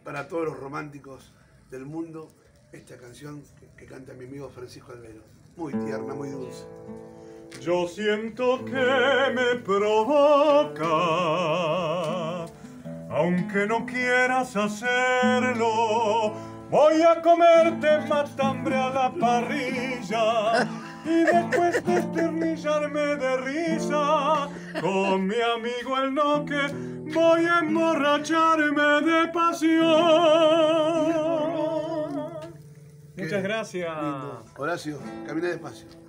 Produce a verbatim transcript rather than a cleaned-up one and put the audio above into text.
para todos los románticos del mundo esta canción que, que canta mi amigo Francisco Albero. Muy tierna, muy dulce. Yo siento que me provoca, aunque no quieras hacerlo. Voy a comerte matambre a la parrilla y después desternillarme de risa. Con mi amigo el Noque voy a emborracharme de pasión. Muchas gracias. Lindo. Horacio, camina despacio.